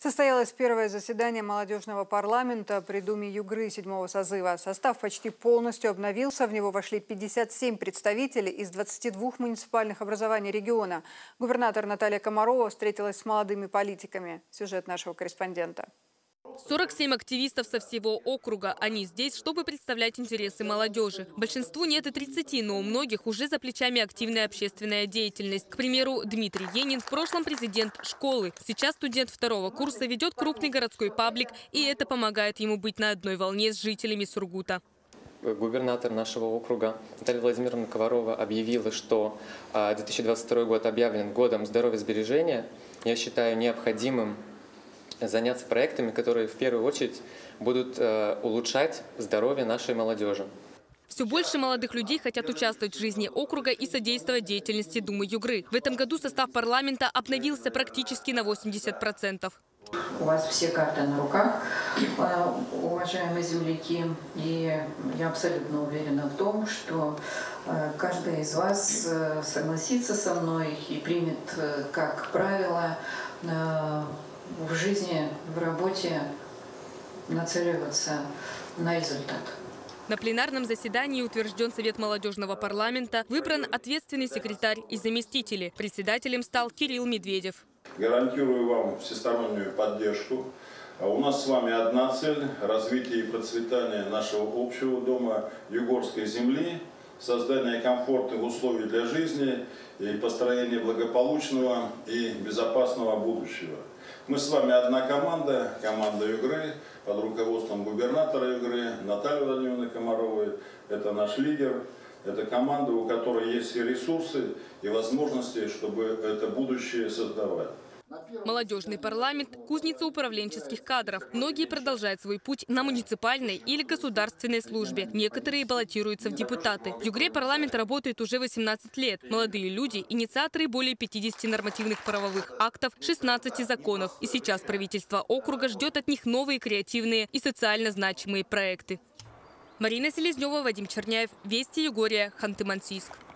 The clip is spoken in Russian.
Состоялось первое заседание молодежного парламента при Думе Югры 7-го созыва. Состав почти полностью обновился. В него вошли 57 представителей из 22 муниципальных образований региона. Губернатор Наталья Комарова встретилась с молодыми политиками. Сюжет нашего корреспондента. 47 активистов со всего округа. Они здесь, чтобы представлять интересы молодежи. Большинству нет и 30, но у многих уже за плечами активная общественная деятельность. К примеру, Дмитрий Енин в прошлом президент школы. Сейчас студент 2-го курса ведет крупный городской паблик, и это помогает ему быть на одной волне с жителями Сургута. Губернатор нашего округа Наталья Владимировна Комарова объявила, что 2022 год объявлен годом здоровья-сбережения. Я считаю необходимым заняться проектами, которые в первую очередь будут улучшать здоровье нашей молодежи. Все больше молодых людей хотят участвовать в жизни округа и содействовать деятельности Думы Югры. В этом году состав парламента обновился практически на 80%. У вас все карты на руках, уважаемые земляки, и я абсолютно уверена в том, что каждый из вас согласится со мной и примет как правило в жизни, в работе нацеливаться на результат. На пленарном заседании утвержден Совет молодежного парламента, выбран ответственный секретарь и заместители. Председателем стал Кирилл Медведев. Гарантирую вам всестороннюю поддержку. У нас с вами одна цель – развитие и процветание нашего общего дома Югорской земли, создание комфортных условий для жизни и построение благополучного и безопасного будущего. Мы с вами одна команда, команда Югры, под руководством губернатора Югры Натальи Владимировны Комаровой. Это наш лидер, это команда, у которой есть все ресурсы и возможности, чтобы это будущее создавать. Молодежный парламент – кузница управленческих кадров. Многие продолжают свой путь на муниципальной или государственной службе. Некоторые баллотируются в депутаты. В Югре парламент работает уже 18 лет. Молодые люди – инициаторы более 50 нормативных правовых актов, 16 законов. И сейчас правительство округа ждет от них новые креативные и социально значимые проекты. Марина Селезнева, Вадим Черняев, Вести Югория, Ханты-Мансийск.